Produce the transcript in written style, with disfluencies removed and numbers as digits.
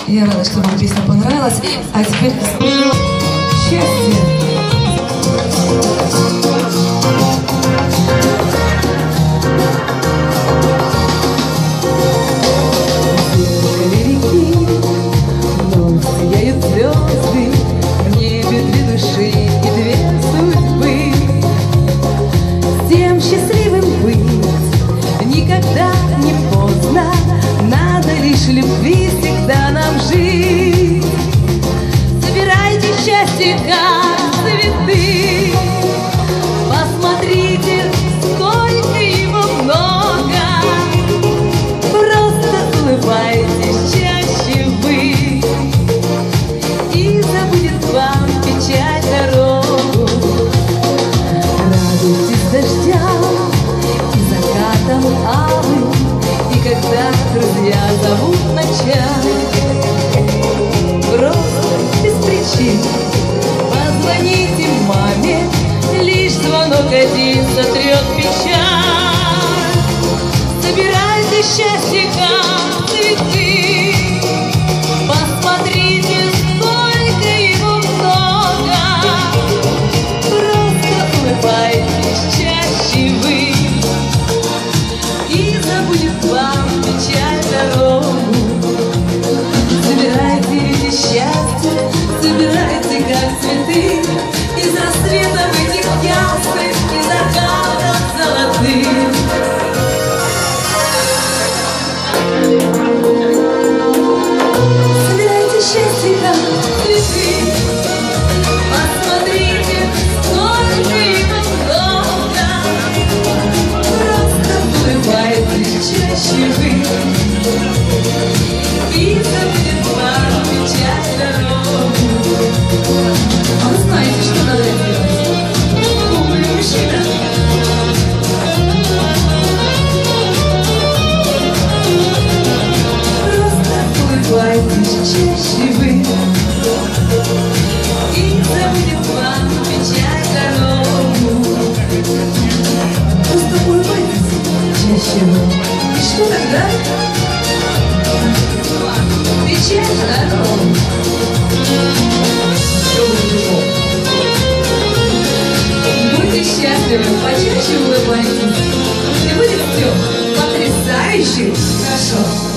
Я рада, что вам песня понравилась. А теперь счастье. Никогда не поздно, надо лишь любви всегда нам жить. Собирайте счастье, как цветы, посмотрите, сколько его много. Просто улыбайтесь чаще вы, и забудет вам печаль дорогу. Радуйтесь дождям и закатом алым, и когда друзья зовут на чай, просто без причин позвоните маме, лишь звонок один сотрет печаль. Собирайте счастье, как цветы, посмотрите, сколько его много. Просто улыбайтесь чаще вы, и забудет вам печаль дорогу. Собирайте счастье, собирайте как цветы, из рассветов этих ясных и закатов золотых. Собирайте счастье, как цветы, посмотрите, сколько его много. Просто улыбайтесь чаще вы, и забудет вам печаль дорогу. А вы знаете, что надо делать? Умный мужчина. Просто улыбайтесь чаще вы, и забудет вам печаль дорогу. Просто улыбайтесь чаще вы. И что тогда? Печаль дорогу. Будьте счастливы, почаще улыбайтесь, и будет все потрясающе хорошо.